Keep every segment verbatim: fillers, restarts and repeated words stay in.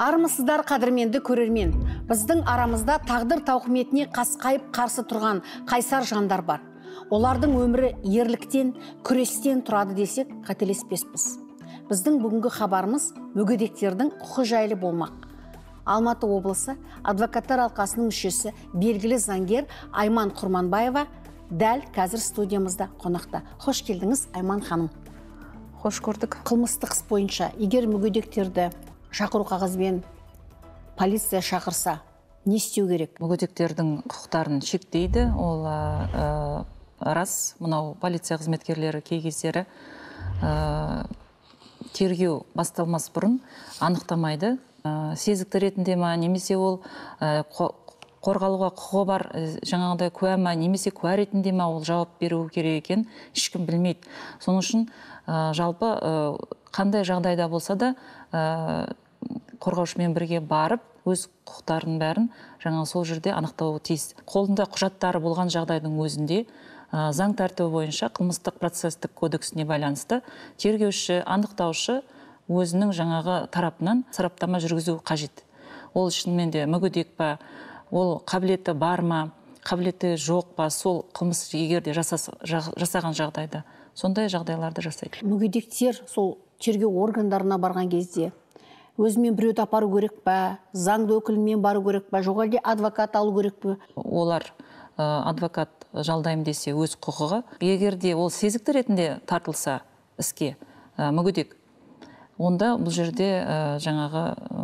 Армысыздар қадірменді көрермен. Біздің арамызда тағдыр тауқыметіне қасқайып қарсы тұрған қайсар жандар бар. Олардың өмірі ерліктен, күрестен тұрады десек, қателеспеспіз. Біздің бүгінгі хабарымыз мүгедектердің құқы жайлы болмақ. Алматы облысы адвокаттар алқасының мүшесі, белгілі заңгер Айман Құрманбаева дәл қазір студиямызда қонақта. Хош келдіңіз, Айман ханым. Хош көрдік. Қылмыстық іс бойынша, егер мүгедектерді шақыру қағазбен полиция шақырса, не істеу керек? Мүгедектердің құқықтарын шектейді. Ол ә, рас, мынау полиция қызметкерлері кей кездері ә, тергеу басталмас бұрын анықтамайды. Ә, сезікті ретінде ма, немесе ол ә, қорғалуға құқығы бар, жаңағыдай куә ма, немесе куә ретінде ма, ол жауап беру керек екен, ешкім білмейді. Соның үшін ә, жалпы ә, қандай жағдайда болса да ә, қорғаушымен бірге барып, өз құқықтарын бәрін жаңа сол жерде анықтауы тиіс. Қолында құжаттары болған жағдайдың өзінде ә, заң тәртібі бойынша қылмыстық процестік кодексіне байланысты тергеуші, анықтаушы өзінің жаңағы тарапынан сараптама жүргізу қажет. Ол шынымен де мүгедек па, ол қабілеті бар ма, қабілеті жоқ па, сол қылмыс егер де жасаған жағдайда сондай жағдайларды жасайды. Мүгедектер сол тергеу органдарына барған кезде өзімен біреуді апару керек па, заңды өкілімен бару керек па, жоқ әлде адвокат алу керек па? Олар ә, адвокат жалдаймын десе өз құқығы. Егер де ол сезікті ретінде тартылса іске ә, мүгедек, онда бұл жерде ә, жаңағы ә,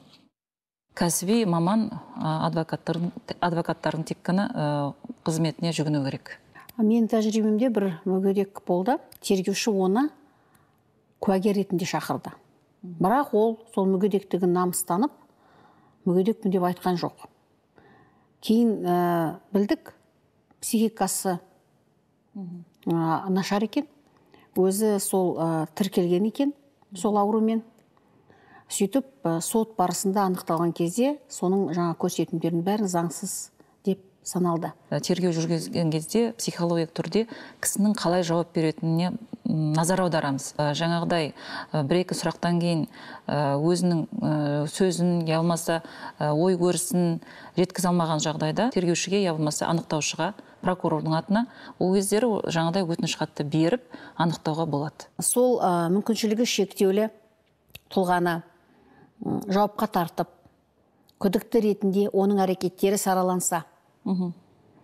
кәсіби маман адвокаттардың, адвокаттардың тек қана ә, қызметіне жүгіну керек. Мен тәжірибемде бір мүгедек болды. Тергеуші оны куәгер ретінде шақырды. Бірақ ол сол мүгедектігін намыстанып, мүгедекпін деп айтқан жоқ. Кейін ә, білдік, психикасы ә, нашар екен. Өзі сол ә, тіркелген екен, сол аурумен. Сөйтіп, ә, сот барысында анықталған кезде, соның жаңа көрсетімдерінің бәрін заңсыз деп саналды. Тергеу жүргізген кезде психологиялық түрде кісінің қалай жауап беретініне назар аударамыз. Жаңағыдай бір-екі сұрақтан кейін өзінің сөзін, я болмаса ой өрісін жеткізе алмаған жағдайда тергеушіге, я болмаса анықтаушыға, прокурордың атына ол кездері жаңағыдай өтініш хатты беріп анықтауға болады. Сол ә, мүмкіншілігі шектеулі тұлғаны жауапқа тартып, күдікті ретінде оның әрекеттері сараланса, Үху.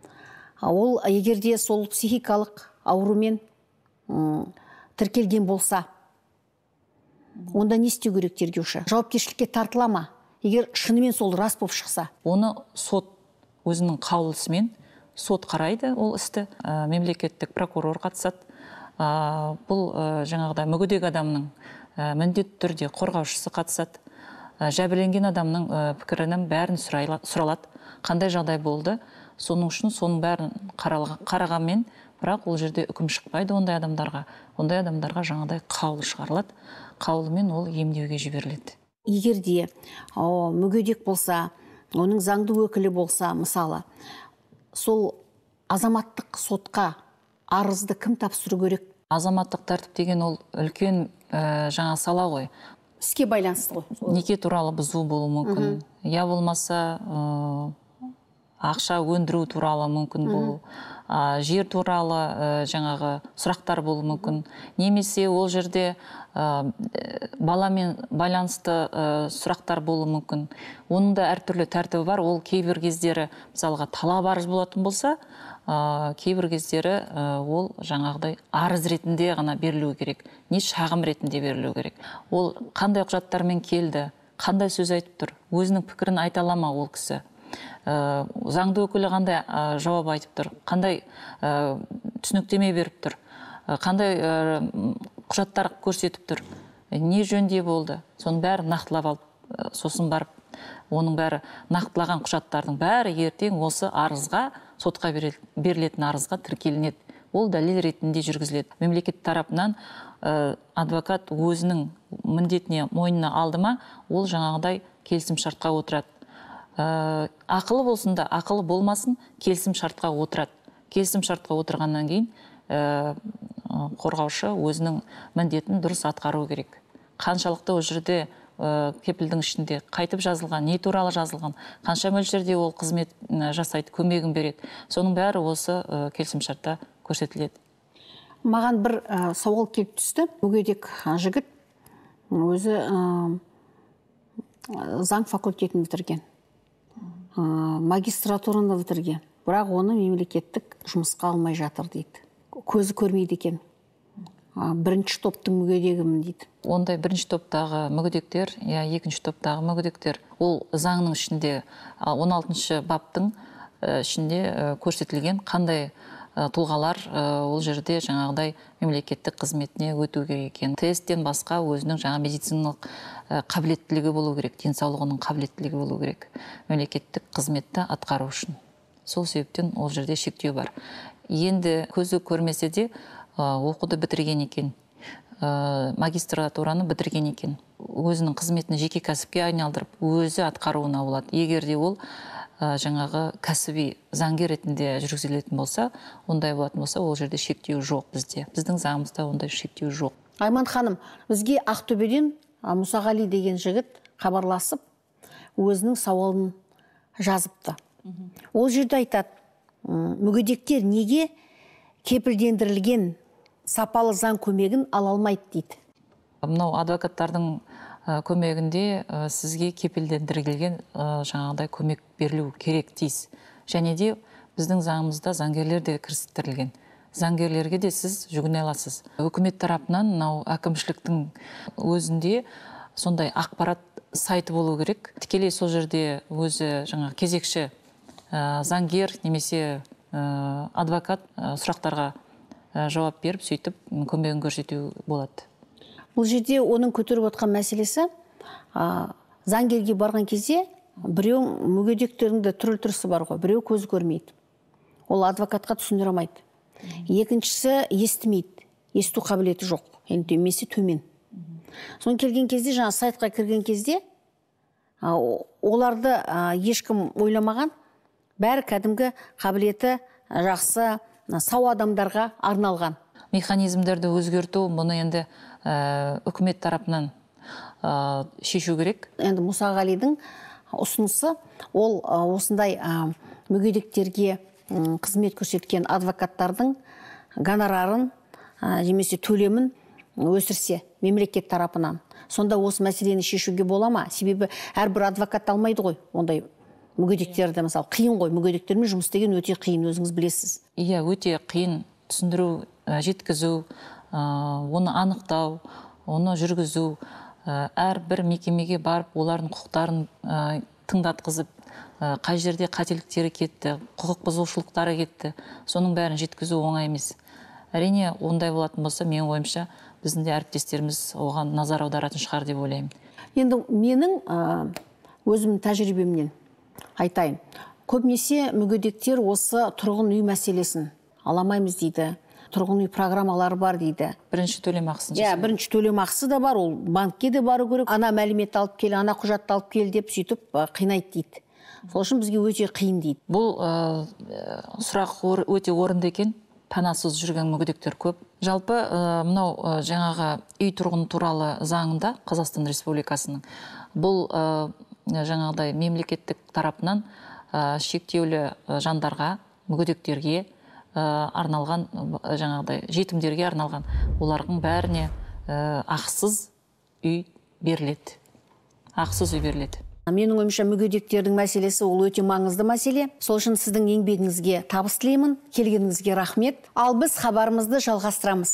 Ол егерде сол психикалық аурумен ұм, тіркелген болса, онда не істеу керек тергеуші? Жауапкершілікке тартыла ма? Егер шынымен сол рас болып шықса? Оны сот өзінің қаулысымен сот қарайды ол істі. Ә, мемлекеттік прокурор қатысады. Ә, бұл ә, жаңағыда мүгедек адамның ә, міндетті түрде қорғаушысы қатысады. Ә, жәбірленген адамның ә, пікірінің бәрін сұралады. Қандай жағдай болды, соның үшін соның бәрін қарағанмен, бірақ ол жерде үкім шықпайды ондай адамдарға. Ондай адамдарға жаңадай қаулы шығарылады. Қаулымен ол емдеуге жіберіледі. Егер де о, мүгедек болса, оның заңды өкілі болса, мысалы, сол азаматтық сотқа арызды кім тапсыру керек? Азаматтық тәртіп деген ол үлкен ә, жаңа сала ғой. Іске байланысты ғой. Неке туралы бұзу болуы мүмкін. Я болмаса ә, ақша өндіру туралы мүмкін болу, ә, жер туралы ә, жаңағы сұрақтар болуы мүмкін. Немесе ол жерде ә, баламен байланысты ә, сұрақтар болуы мүмкін. Оның да әртүрлі тәртібі бар. Ол кейбір кездері мысалға талап арыз болатын болса, ә, кейбір кездері ә, ол жаңағыдай арыз ретінде ғана берілуі керек. Не шағым ретінде берілуі керек. Ол қандай құжаттармен келді, қандай сөз айтып тұр, өзінің пікірін айта ала ма ол кісі. Ә, заңды өкілі қандай ә, жауап айтып тұр, қандай ә, түсініктеме беріп тұр, ә, қандай ә, құжаттар көрсетіп тұр, не жөнде болды, соның бәрі нақтылап алып, ә, сосын барып, оның бәрі нақтылаған құжаттардың бәрі ертең осы арызға, сотқа берілетін арызға тіркелінеді. Ол дәлел ретінде жүргізіледі. Мемлекет тарапынан ә, адвокат өзінің міндетіне мойнына алды ма, ол жаңағыдай келісім шартқа отырады. Ә, ақылы болсын да, ақылы болмасын, келісім шартқа отырады. Келісім шартқа отырғаннан кейін ә, қорғаушы өзінің міндетін дұрыс атқару керек. Қаншалықты ол жерде кепілдің ішінде қайтып жазылған, не туралы жазылған, қанша мөлшерде ол қызмет жасайды, көмегін береді. Соның бәрі осы келісімшартта көрсетіледі. Маған бір сауал келіп түсті. Мүгедек жігіт өзі заң факультетін бітірген, магистратураны бітірген, бірақ оны мемлекеттік жұмысқа алмай жатыр дейді. Көзі көрмейді екен. Бірінші топтың мүгедегімін дейді. Ондай бірінші топтағы мүгедектер, я екінші топтағы мүгедектер, ол заңның ішінде он алтыншы баптың ішінде көрсетілген қандай тұлғалар ол жерде жаңағыдай мемлекеттік қызметіне өту керек екен. Тесттен басқа өзінің жаңа медициналық қабілеттілігі болу керек, денсаулығының қабілеттілігі болу керек мемлекеттік қызметті атқару үшін. Сол себептен ол жерде шектеу бар. Енді көзі көрмесе де оқуды бітірген екен, магистратураны бітірген екен, өзінің қызметін жеке кәсіпке айналдырып, өзі атқаруына болады. Егер де ол жаңағы кәсіби заңгер ретінде жүргізілетін болса, ондай болатын болса, ол жерде шектеу жоқ бізде. Біздің заңымызда ондай шектеу жоқ. Айман ханым, бізге Ақтөбеден Мұсағали деген жігіт хабарласып, өзінің сауалын жазыпты. Ол жерде айтады, мүгедектер неге кепілдендірілген сапалы заң көмегін ала алмайды дейді. Мынау адвокаттардың көмегінде сізге кепілдендірілген жаңағыдай көмек берілу керек тиіс. Және де біздің заңымызда заңгерлер де кірістірілген. Заңгерлерге де сіз жүгіне аласыз. Үкімет тарапынан мынау әкімшіліктің өзінде сондай ақпарат сайты болу керек. Тікелей сол жерде өзі жаңа кезекші заңгер немесе адвокат сұрақтарға жауап беріп, сөйтіп көмегін көрсету болады. Бұл жерде оның көтеріп отқан мәселесі, заңгерге барған кезде біреу мүгедектердің де түрлі түрісі бар ғой, біреу көзі көрмейді. Ол адвокатқа түсіндіре алмайды. Екіншісі естімейді, есту қабілеті жоқ, немесе төмен. Соны келген кезде, жаңа сайтқа кірген кезде, оларды ешкім ойламаған, бәрі кәдімгі қабілеті жақсы, сау адамдарға арналған. Механизмдерді өзгерту, мұны енді үкімет тарапынан шешу керек. Енді Мұсағалидың ұсынысы, ол осындай мүгедектерге қызмет көрсеткен адвокаттардың гонорарын немесе төлемін өсірсе мемлекет тарапынан. Сонда осы мәселені шешуге бола ма? Себебі әрбір адвокат алмайды ғой, ондай мүгедектерді, мысалы, қиын ғой, мүгедектермен жұмыс деген өте қиын, өзіңіз білесіз. Иә, өте қиын түсіндіру, жеткізу, оны анықтау, оны жүргізу, әрбір мекемеге барып, олардың құқықтарын тыңдатқызып, қай жерде қателіктері кетті, құқық бұзушылықтары кетті, соның бәрін жеткізу оңай емес. Әрине, ондай болатын болса, мен ойымша, біздің де әріптестеріміз оған назар аударатын шығар деп ойлаймын. Енді менің өзім тәжірибемнен айтайын. Көбінесе мүгедектер осы тұрғын үй мәселесін аламаймыз дейді. Тұрғын үй программалары бар дейді. Бірінші төлем ақысын. Иә, бірінші төлем ақысы да бар, ол банкке де бару керек. Ана мәлімет алып кел, ана құжатты алып кел деп сөйтіп қинайды дейді. Сол үшін бізге өте қиын дейді. Бұл сұрақ өте орынды екен. Панасыз жүрген мүгедектер көп. Жалпы мынау жаңағы үй тұрғын туралы заңында Қазақстан Республикасының бұл жаңағыдай мемлекеттік тарапынан шектеулі жандарға, мүгедектерге арналған, жаңағыдай жетімдерге арналған, олардың бәріне ақысыз үй беріледі. Ақысыз үй беріледі. Менің ойымша мүгедектердің мәселесі ол өте маңызды мәселе. Сол үшін сіздің еңбегіңізге табыс тілеймін, келгеніңізге рахмет. Ал біз хабарымызды жалғастырамыз.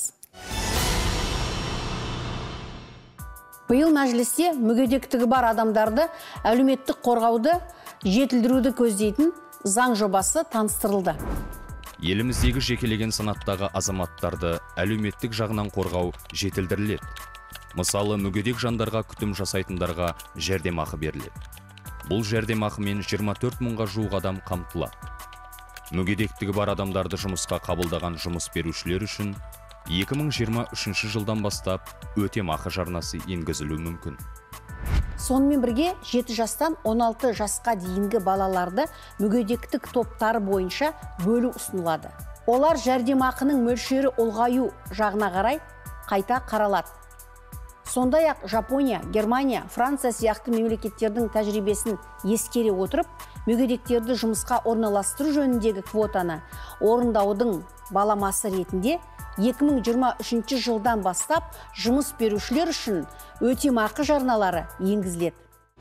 Биыл мәжілісте мүгедектігі бар адамдарды әлеуметтік қорғауды жетілдіруді көздейтін заң жобасы таныстырылды. Еліміздегі жекелеген санаттағы азаматтарды әлеуметтік жағынан қорғау жетілдіріледі. Мысалы, мүгедек жандарға күтім жасайтындарға жәрдемақы беріледі. Бұл жәрдемақымен жиырма төрт мыңға жуық адам қамтылады. Мүгедектігі бар адамдарды жұмысқа қабылдаған жұмыс берушілер үшін екі мың жиырма үшінші жылдан бастап өтемақы жарнасы енгізілуі мүмкін. Сонымен бірге жеті жастан он алты жасқа дейінгі балаларды мүгедектік топтары бойынша бөлу ұсынылады. Олар жәрдемақының мөлшері ұлғаю жағына қарай қайта қаралады. Сондай-ақ Жапония, Германия, Франция сияқты мемлекеттердің тәжірибесін ескере отырып, мүгедектерді жұмысқа орналастыру жөніндегі квотаны орындаудың баламасы ретінде екі мың жиырма үшінші жылдан бастап жұмыс берушілер үшін өтемақы жарналары енгізіледі.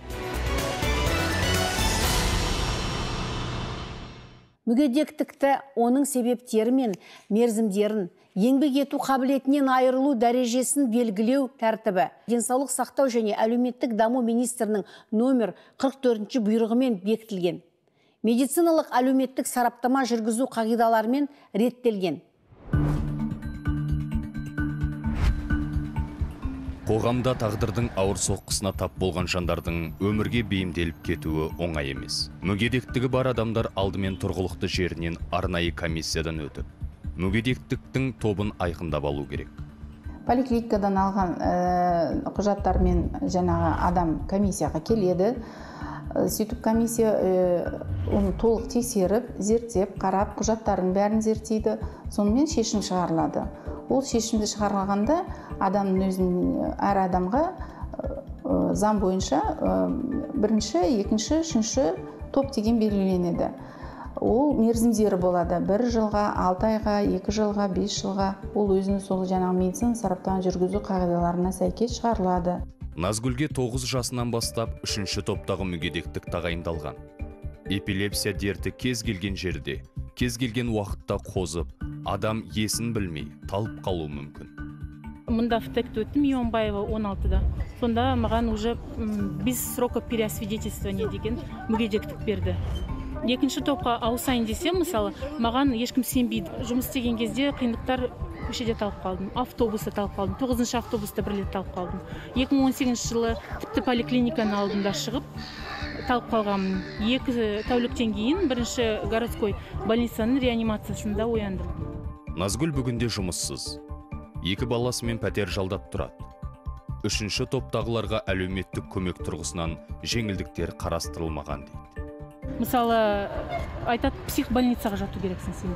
Мүгедектікті, оның себептері мен мерзімдерін, еңбек ету қабілетінен айырылу дәрежесін белгілеу тәртібі денсаулық сақтау және әлеуметтік даму министрінің номер қырық төртінші бұйрығымен бекітілген. Медициналық әлеуметтік сараптама жүргізу қағидаларымен реттелген. Қоғамда тағдырдың ауыр соққысына тап болған жандардың өмірге бейімделіп кетуі оңай емес. Мүгедектігі бар адамдар алдымен тұрғылықты жерінен арнайы комиссиядан өтіп, мүгедектіктің тобын айқындап алу керек. Поликлиникадан алған құжаттармен жаңағы адам комиссияға келеді. Сөйтіп комиссия оны толық тексеріп, зерттеп, қарап, құжаттарын бәрін зерттейді. Сонымен шешім шығарылады. Ол шешімді шығарылғанда адамның өзінің әр адамға заң бойынша бірінші, екінші, үшінші топ деген белгіленеді. Ол мерзімдері болады. Бір жылға, алты айға, екі жылға, бес жылға. Ол өзінің сол жаңағы медицина сараптама жүргізу қағидаларына сәйкес шығарылады. Назгүлге тоғыз жасынан бастап үшінші топтағы мүгедектік тағайындалған. Эпилепсия дерті кез келген жерде, кез келген уақытта қозып, адам есін білмей, талып қалуы мүмкін. Мұнда фтект өттім, Ионбаева он алтыда. Сонда маған уже без срока переосвидетельствования деген мүгедектік берді. Екінші топқа ауысайын десем, мысалы, маған ешкім сенбейді. Жұмыс істеген кезде қиындықтар көшеде талып қалдым, автобуста талып қалдым, тоғызыншы автобуста бір рет талып қалдым. екі мың он сегізінші жылы тіпті поликлиниканың алдында шығып талып қалғанмын. Екі тәуліктен кейін бірінші городской больницаның реанимациясында ояндым. Назгүл бүгінде жұмыссыз. Екі баласымен пәтер жалдап тұрады. Үшінші топтағыларға әлеуметтік көмек тұрғысынан жеңілдіктер қарастырылмаған дейді. Мысалы, айтады, психбольницаға жату керексің сен.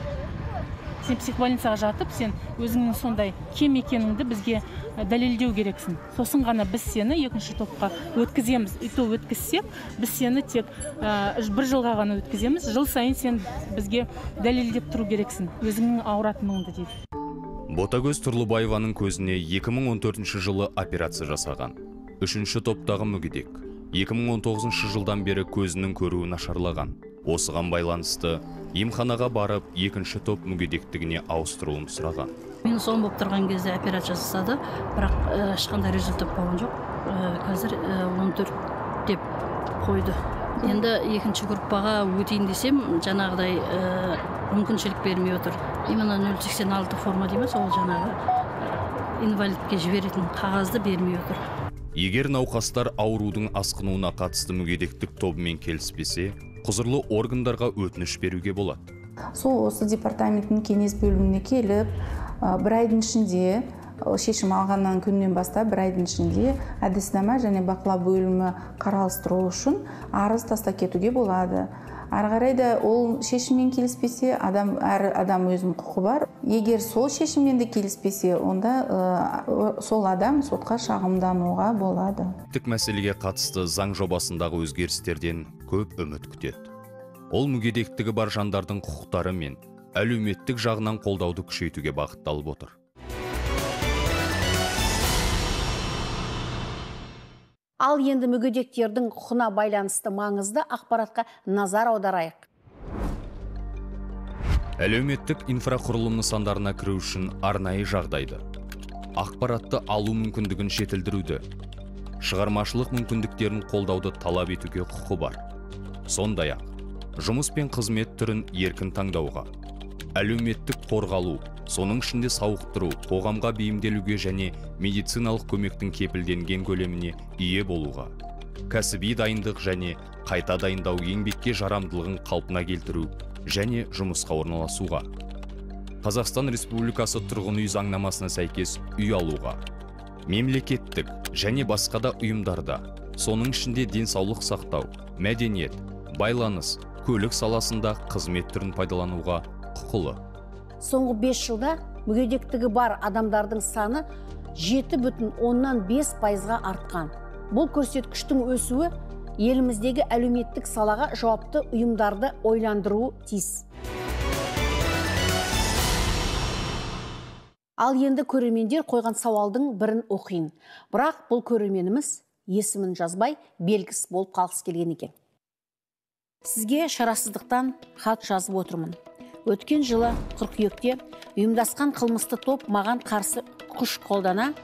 Сен психбольницаға жатып, сен өзіңнің сондай кем екеніңді бізге дәлелдеу керексің. Сосын ғана біз сені екінші топқа өткіземіз. И то өткізсек, біз сені тек бір жылға ғана өткіземіз. Жыл сайын сен бізге дәлелдеп тұру керексің. Өзіңнің ауыратыныңды дейді. Ботагөз Тұрлыбаеваның көзіне екі мың он төртінші жылы операция жасаған. Үшінші топтағы мүгедек. екі мың он тоғызыншы жылдан бері көзінің көруі нашарлаған. Осыған байланысты емханаға барып, екінші топ мүгедектігіне ауыстыруын сұраған. Мен соң болып тұрған кезде операция жасады, бірақ ешқандай результат болған жоқ. Қазір он төрт деп қойды. Енді екінші группаға өтейін десем, жаңағыдай мүмкіншілік бермей отыр. Именно нөл сексен алты форма дейміз, ол жаңағы инвалидке жіберетін қағазды бермей отыр. Егер науқастар аурудың асқынуына қатысты мүгедектік тобымен келіспесе, құзырлы органдарға өтініш беруге болады. Сол осы департаменттің кеңес бөліміне келіп, бір айдың ішінде, шешім алғаннан күннен бастап бір айдың ішінде әдіснама және бақылау бөлімі қаралыстыру үшін арыз тастап кетуге болады. Ары қарай да ол шешіммен келіспесе, адам әр адам өзінің құқы бар. Егер сол шешіммен де келіспесе, онда сол адам сотқа шағымдануға болады. Тік мәселеге қатысты заң жобасындағы өзгерістерден көп үміт күтеді. Ол мүгедектігі бар жандардың құқықтары мен әлеуметтік жағынан қолдауды күшейтуге бағытталып отыр. Ал енді мүгедектердің құқына байланысты маңызды ақпаратқа назар аударайық. Әлеуметтік инфрақұрылым нысандарына кіру үшін арнайы жағдайды, ақпаратты алу мүмкіндігін жетілдіруді, шығармашылық мүмкіндіктерін қолдауды талап етуге құқы бар. Сондай-ақ, жұмыс пен қызмет түрін еркін таңдауға, әлеуметтік қорғалу, соның ішінде сауықтыру, қоғамға бейімделуге және медициналық көмектің кепілденген көлеміне ие болуға, кәсіби дайындық және қайта дайындау еңбекке жарамдылығын қалпына келтіру және жұмысқа орналасуға, Қазақстан Республикасы тұрғын үй заңнамасына сәйкес үй алуға, мемлекеттік және басқа да ұйымдарда, соның ішінде денсаулық сақтау, мәдениет, байланыс, көлік саласында қызмет түрін пайдалануға құқылы. Соңғы бес жылда мүгедектігі бар адамдардың саны жеті бүтін оннан бес пайызға артқан. Бұл көрсеткіштің өсуі еліміздегі әлеуметтік салаға жауапты ұйымдарды ойландыруы тиіс. Ал енді көрермендер қойған сауалдың бірін оқиын. Бірақ бұл көрерменіміз есімін жазбай белгісіз болып қалғысы келген екен. Сізге шарасыздықтан хат жазып отырмын. Өткен жылы қыркүйекте ұйымдасқан қылмысты топ маған қарсы күш қолдана,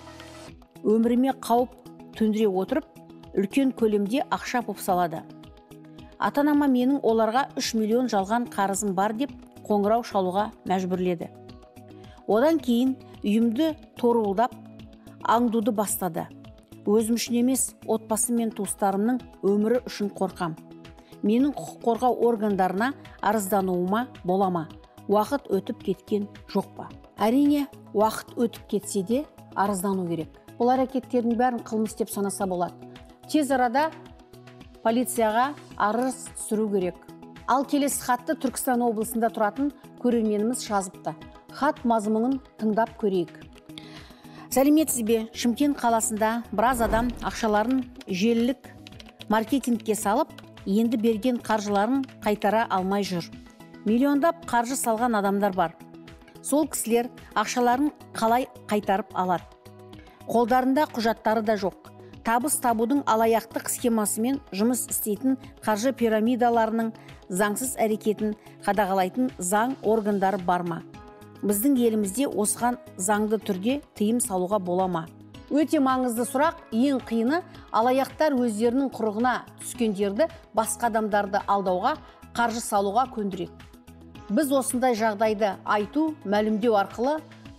өміріме қауіп төндіре отырып, үлкен көлемде ақша бопсалады. Ата-анама менің оларға үш миллион жалған қарызым бар деп қоңырау шалуға мәжбүрледі. Одан кейін үйімді торуылдап, аңдуды бастады. Өзім үшін емес, отбасы мен туыстарымның өмірі үшін қорқам. Менің құқық қорғау органдарына арыздануыма болама? Уақыт өтіп кеткен жоқ па? Әрине, уақыт өтіп кетсе де арыздану керек. Бұл әрекеттердің бәрін қылмыс деп санаса болады. Тез арада полицияға арыз түсіру керек. Ал келесі хатты Түркістан облысында тұратын көрерменіміз жазыпты. Хат мазмұнын тыңдап көрейік. Сәлеметсіз бе? Шымкент қаласында біраз адам ақшаларын желілік маркетингке салып, енді берген қаржыларын қайтара алмай жүр. Миллиондап қаржы салған адамдар бар. Сол кісілер ақшаларын қалай қайтарып алады? Қолдарында құжаттары да жоқ. Табыс табудың алаяқтық схемасымен жұмыс істейтін қаржы пирамидаларының заңсыз әрекетін қадағалайтын заң органдары бар ма? Біздің елімізде осыған заңды түрде тыйым салуға бола ма? Өте маңызды сұрақ. Ең қиыны алаяқтар өздерінің құрығына түскендерді басқа адамдарды алдауға, қаржы салуға көндіреді. Біз осындай жағдайды айту, мәлімдеу арқылы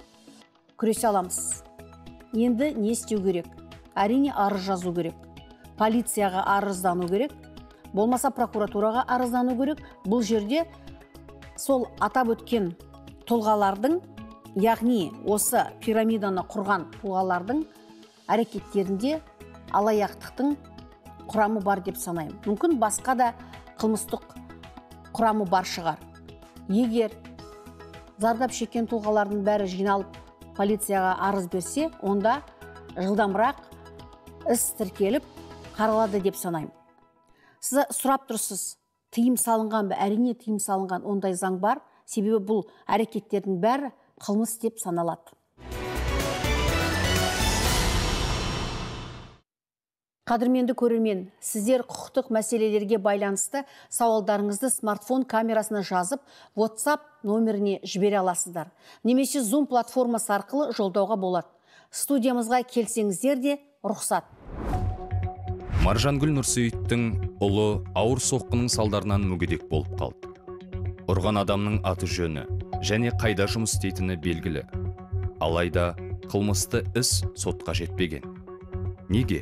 күресе аламыз. Енді не істеу керек? Әрине, арыз жазу керек. Полицияға арыздану керек. Болмаса прокуратураға арыздану керек. Бұл жерде сол атап өткен тұлғалардың, яғни осы пирамиданы құрған тұлғалардың әрекеттерінде алаяқтықтың құрамы бар деп санаймын. Мүмкін басқа да қылмыстық құрамы бар шығар. Егер зардап шеккен тұлғалардың бәрі жиналып полицияға арыз берсе, онда жылдамырақ іс тіркеліп қаралады деп санаймын. Сіз сұрап тұрсыз, тыйым салынған ба? Әрине, тыйым салынған, ондай заң бар. Себебі бұл әрекеттердің бәрі қылмыс деп саналады. Қадірменді көрермен, сіздер құқықтық мәселелерге байланысты сауалдарыңызды смартфон камерасына жазып, WhatsApp номеріне жібере аласыздар. Немесе Zoom платформасы арқылы жолдауға болады. Студиямызға келсеңіздер де рұқсат. Маржангүл Нұрсейіттің ұлы ауыр соққының салдарынан мүгедек болып қалды. Ұрған адамның аты жөні және қайда жұмыс істейтіні белгілі. Алайда қылмысты іс сотқа жетпеген. Неге?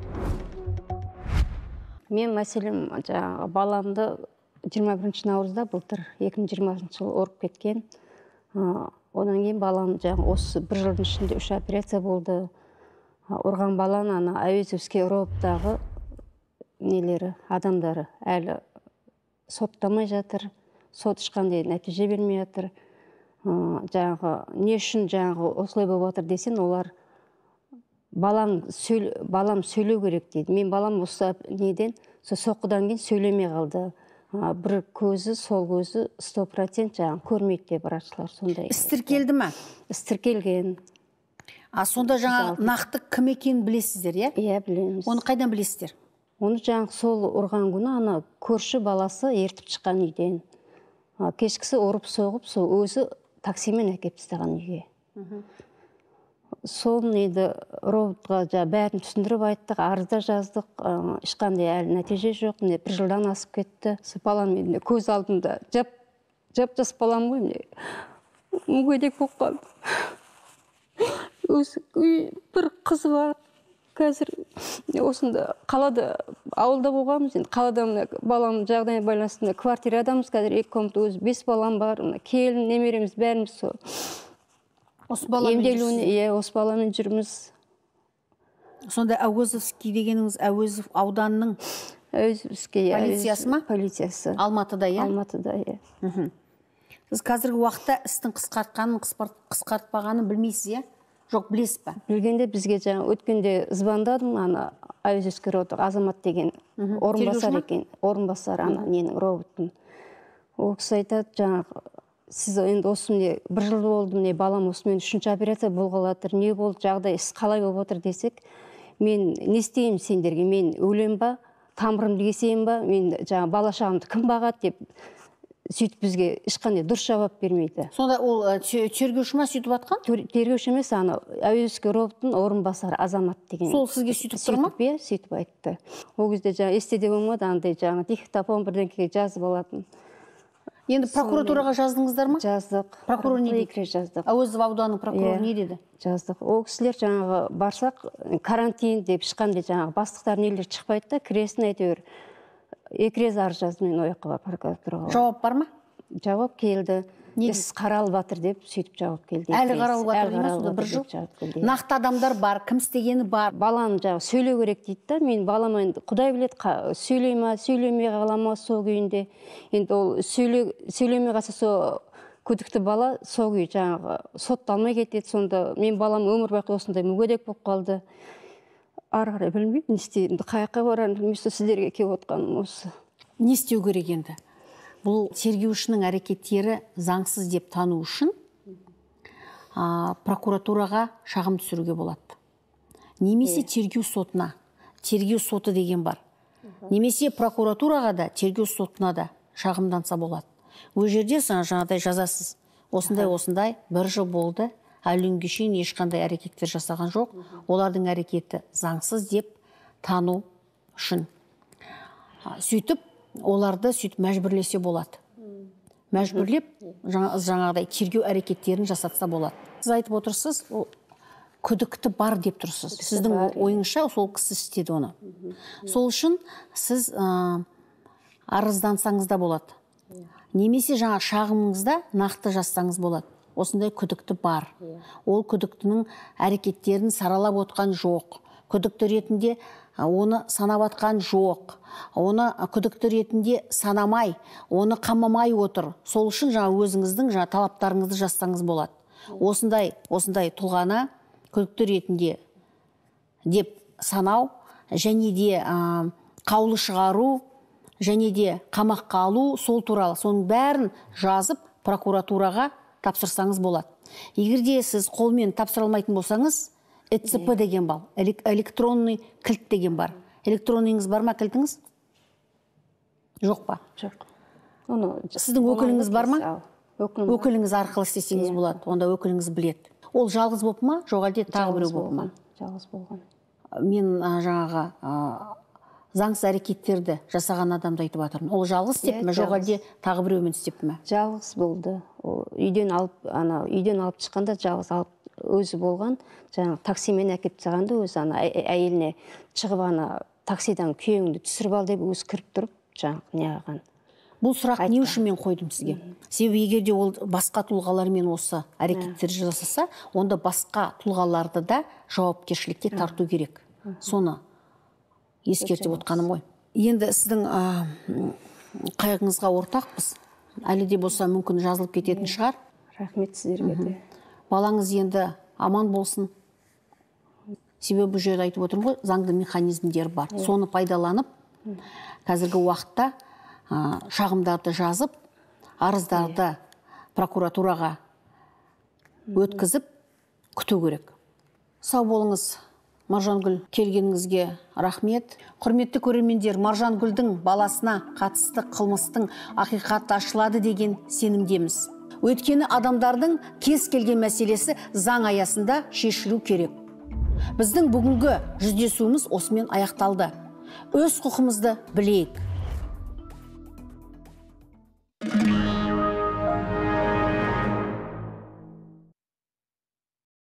Мен мәселем жаңағы баламды жиырма бірінші наурызда былтыр екі мың жиырмасыншы жылы ұрып кеткен. Одан кейін балам жаңағы осы бір жылдың ішінде үш операция болды. Ұрған баланы ана Әуезовский роботтағы нелері, адамдары әлі соттамай жатыр. Сот ешқандай нәтиже бермей жатыр. Жаңағы не үшін жаңағы осылай болып жатыр десен, олар балам сөйл, балам сөйлеу керек дейді. Мен балам осы неден, соққыдан кейін сөйлемей қалды. Бір көзі, сол көзі сто процент жаңағы көрмейді деп врачтар сондай. Іс тіркелді ме? Іс тіркелген. А сонда жаңағы нақты кім екенін білесіздер, иә? Иә, білеміз. Оны қайдан білесіздер? Оны жаңағы сол ұрған күні ана көрші баласы ертіп шыққан үйден. Кешкісі ұрып соғып, сол өзі таксимен әкеп тастаған үйге. Сол неді роботқа жаңа бәрін түсіндіріп айттық, арызда жаздық, ешқандай әлі нәтиже жоқ, міне бір жылдан асып кетті. Балам мен көз алдымда жап жап жас балам ғой, міне мүгедек болып қалды. Өзі бір қызы бар. Қазір осында қалада, ауылда болғанбыз, енді қалада балам жағдайына байланысты квартирадамыз, қазір екі комната, өзі бес балам бар, келін, немереміз бәріміз сол. Осы баламен жүрсіз? Иә, осы баламен жүрміз. Сонда Әуезовский дегеніңіз Әуезов ауданының полициясы ма? Полициясы. Алматыда, иә? Алматыда, иә. Сіз қазіргі уақытта істің қысқартқанын, қысқартпағанын білмейсіз, иә? жоқ білесіз ба? Білгенде бізге жаңа өткенде звондадым, ана әуезовский робот Азамат деген орынбасар екен, орынбасар ана ненің роботтың. Ол кісі айтады, жаңағы сіз енді осы міне бір жыл болды, міне балам осымен үшінші операция болғалы жатыр, не болды, жағдай іс қалай болып отыр десек, мен не істеймін сендерге, мен өлем ба, тамырымды кесейін ба, мен жаңа бала шағымды кім бағады деп сөйтіп бізге ешқандай дұрыс жауап бермейді. Сонда ол тергеуші ма сөйтіп атқан? Тергеуші емес, ана әуезовский роботтың орынбасары Азамат деген. Сол сізге сөйтіп тұр ма? Иә, сөйтіп айтты. Ол кезде жаңа есте де болмады, андай жаңа диктофон бірдеңеге жазып алатын. Енді прокуратураға жаздыңыздар ма? Жаздық. Прокурор не деді? Жаздық. Әуезов ауданының прокуроры не деді? Жаздық. Ол кісілер жаңағы барсақ карантин деп ешқандай жаңағы бастықтар нелер шықпайды да, кіресін әйтеуір екі рет арыз жаздым мен ояққа прокуратураға. Жауап бар ма? Жауап келді. Іс қаралып жатыр деп сөйтіп жауап келді. Әлі қаралып жатыр емес, бір жыл. Нақты адамдар бар, кім істегені бар. Баланы жаңағы сөйлеу керек дейді да, мен балама енді құдай біледі, сөйлей ма, сөйлемей қала ма сол күйінде. Енді ол сөйлемей қалса сол күдікті бала сол күйі жаңағы сотталмай кетеді. Сонда мен балам өмір бақи осындай мүгедек болып қалды. Ары қарай білмеймін, не істеймін, қаяққа барарымды білмеймін, сіздерге келіп отқаным осы. Не істеу керек енді? Бұл тергеушінің әрекеттері заңсыз деп тану үшін прокуратураға шағым түсіруге болады. Немесе тергеу сотына, тергеу соты деген бар. Немесе прокуратураға да, тергеу сотына да шағымданса болады. Ол жерде жаңағыдай жазасыз. Осындай осындай бір жыл болды, әлі күнге шейін ешқандай әрекеттер жасаған жоқ. Олардың әрекеті заңсыз деп тану үшін. Сөйтіп оларды сөйтіп мәжбүрлесе болады. Мәжбүрлеп жаңағыдай тергеу әрекеттерін жасатса болады. Сіз айтып отырсыз, күдікті бар деп тұрсыз. Сіздің ойыңызша сол кісі істеді оны. Сол үшін сіз арыздансаңыз да болады. Немесе жаңа шағымыңызда нақты жазсаңыз болады. Осындай күдікті бар. Ол күдіктінің әрекеттерін саралап отқан жоқ. Күдікті ретінде оны санап атқан жоқ. Оны күдікті ретінде санамай, оны қамамай отыр. Сол үшін жаңа өзіңіздің жаңа талаптарыңызды жазсаңыз болады. Осындай, осындай тұлғаны күдікті ретінде деп санау, және де қаулы шығару, және де қамаққа алу, сол туралы соның бәрін жазып прокуратураға тапсырсаңыз болады. Егер де сіз қолмен тапсыра алмайтын болсаңыз, э цэ пэ деген бар, электронный кілт деген бар. Электроныңыз бар ма, кілтіңіз? Жоқ па? Жоқ. Сіздің өкіліңіз бар ма? Өкіліңіз арқылы істесеңіз болады, онда өкіліңіз біледі. Ол жалғыз болып ма, жоқ әлде тағы біреу болып ма? Жалғыз болған. Мен жаңағы заңсыз әрекеттерді жасаған адамды айтып жатырмын. Ол жалғыз істеп ме, жоқ әлде тағы біреумен істеп ме? Жалғыз болды. Үйден алып, ана үйден алып шыққанда жалғыз алып өзі болған. Жаңағы таксимен әкеп тастағанда өзі ана әйеліне шығып ана таксидан күйеуіңді түсіріп ал деп өзі кіріп тұрып жаңағы неғаған. Бұл сұрақ не үшін мен қойдым сізге? Себебі егер де ол басқа тұлғалармен осы әрекеттер жасаса, онда басқа тұлғаларды да жауапкершілікке тарту керек. Соны ескертіп отқаным ғой. Енді сіздің қайғыңызға ортақпыз. Әлі де болса мүмкін жазылып кететін шығар. Рахмет сіздерге де. Балаңыз енді аман болсын. Себебі бұл жерде айтып отырмын ғой, заңды механизмдер бар. Соны пайдаланып, қазіргі уақытта шағымдарды жазып, арыздарды прокуратураға өткізіп күту керек. Сау болыңыз. Маржангүл, келгеніңізге рахмет. Құрметті көрермендер, Маржангүлдің баласына қатысты қылмыстың ақиқаты ашылады деген сенімдеміз. Өйткені адамдардың кез келген мәселесі заң аясында шешілу керек. Біздің бүгінгі жүздесуіміз осымен аяқталды. Өз құқымызды білейік.